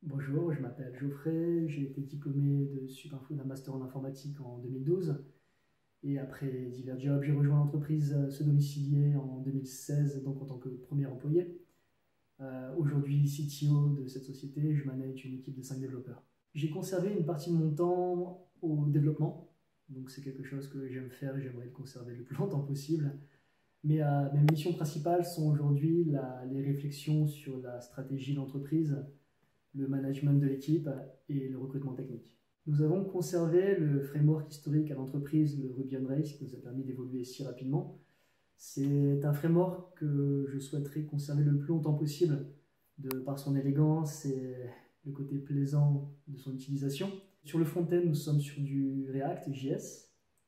Bonjour, je m'appelle Geoffrey, j'ai été diplômé de Supinfo d'un master en informatique en 2012 et après divers jobs, j'ai rejoint l'entreprise Se Domicilier en 2016 donc en tant que premier employé. Aujourd'hui CTO de cette société, je manage une équipe de 5 développeurs. J'ai conservé une partie de mon temps au développement, donc c'est quelque chose que j'aime faire et j'aimerais le conserver le plus longtemps possible. Mais mes missions principales sont aujourd'hui les réflexions sur la stratégie de l'entreprise, le management de l'équipe et le recrutement technique. Nous avons conservé le framework historique à l'entreprise, le Ruby on Rails, qui nous a permis d'évoluer si rapidement. C'est un framework que je souhaiterais conserver le plus longtemps possible par son élégance et le côté plaisant de son utilisation. Sur le front-end, nous sommes sur du React JS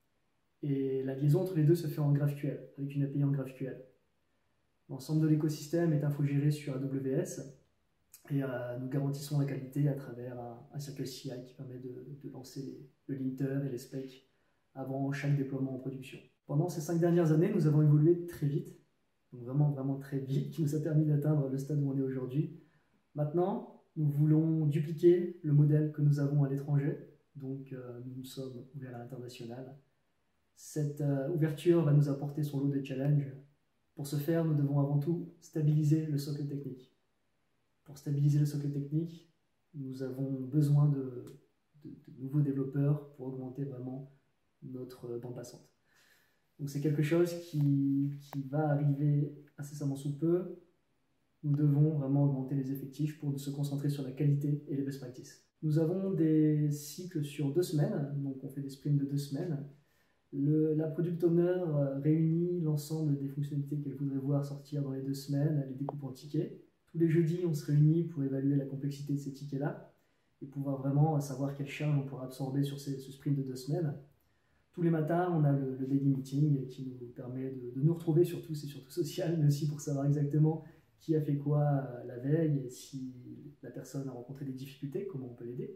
et la liaison entre les deux se fait en GraphQL, avec une API en GraphQL. L'ensemble de l'écosystème est infogéré sur AWS et nous garantissons la qualité à travers un circle CI qui permet de lancer le linter et les specs avant chaque déploiement en production. Pendant ces 5 dernières années, nous avons évolué très vite, donc vraiment très vite, qui nous a permis d'atteindre le stade où on est aujourd'hui. Maintenant, nous voulons dupliquer le modèle que nous avons à l'étranger, donc nous sommes ouverts à l'international. Cette ouverture va nous apporter son lot de challenges. Pour ce faire, nous devons avant tout stabiliser le socle technique. Pour stabiliser le socle technique, nous avons besoin de nouveaux développeurs pour augmenter vraiment notre bande passante. Donc c'est quelque chose qui va arriver incessamment sous peu. Nous devons vraiment augmenter les effectifs pour se concentrer sur la qualité et les best practices. Nous avons des cycles sur 2 semaines, donc on fait des sprints de 2 semaines. La Product Owner réunit l'ensemble des fonctionnalités qu'elle voudrait voir sortir dans les 2 semaines, elle les découpe en tickets. Tous les jeudis, on se réunit pour évaluer la complexité de ces tickets-là et pouvoir vraiment savoir quelle charge on pourra absorber sur ce sprint de 2 semaines. Tous les matins, on a le daily meeting qui nous permet de nous retrouver surtout, c'est surtout social, mais aussi pour savoir exactement qui a fait quoi la veille et si la personne a rencontré des difficultés, comment on peut l'aider.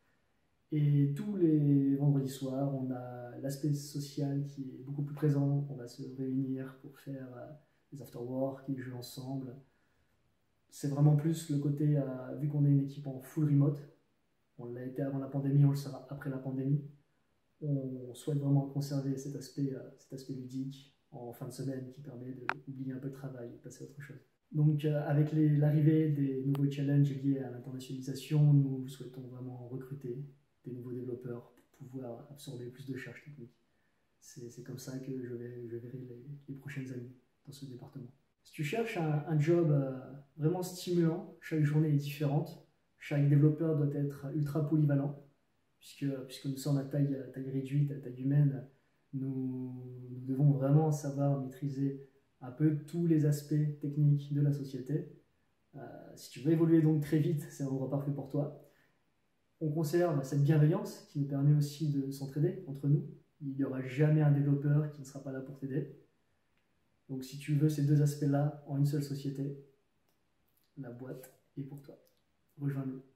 Et tous les vendredis soirs, on a l'aspect social qui est beaucoup plus présent. On va se réunir pour faire des after-work, des jeux ensemble. C'est vraiment plus le côté, vu qu'on est une équipe en full remote, on l'a été avant la pandémie, on le sera après la pandémie, on souhaite vraiment conserver cet aspect ludique en fin de semaine qui permet d'oublier un peu le travail et de passer à autre chose. Donc avec l'arrivée des nouveaux challenges liés à l'internationalisation, nous souhaitons vraiment recruter des nouveaux développeurs pour pouvoir absorber plus de charges techniques. C'est comme ça que je verrai les prochaines années dans ce département. Si tu cherches un job vraiment stimulant, chaque journée est différente, chaque développeur doit être ultra polyvalent, puisque nous sommes à taille réduite, à taille humaine, nous devons vraiment savoir maîtriser un peu tous les aspects techniques de la société. Si tu veux évoluer donc très vite, c'est un endroit parfait pour toi. On conserve cette bienveillance qui nous permet aussi de s'entraider entre nous. Il n'y aura jamais un développeur qui ne sera pas là pour t'aider. Donc si tu veux ces 2 aspects-là en une seule société, la boîte est pour toi. Rejoins-nous.